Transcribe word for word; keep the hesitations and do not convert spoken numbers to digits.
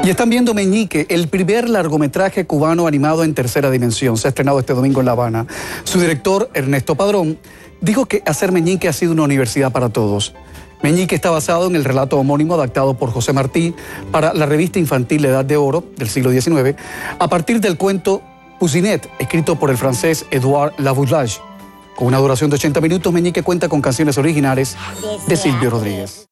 Y están viendo Meñique, el primer largometraje cubano animado en tercera dimensión. Se ha estrenado este domingo en La Habana. Su director, Ernesto Padrón, dijo que hacer Meñique ha sido una universidad para todos. Meñique está basado en el relato homónimo adaptado por José Martí para la revista infantil La Edad de Oro del siglo diecinueve, a partir del cuento Pousinet, escrito por el francés Edouard Laboulaye. Con una duración de ochenta minutos, Meñique cuenta con canciones originales de Silvio Rodríguez.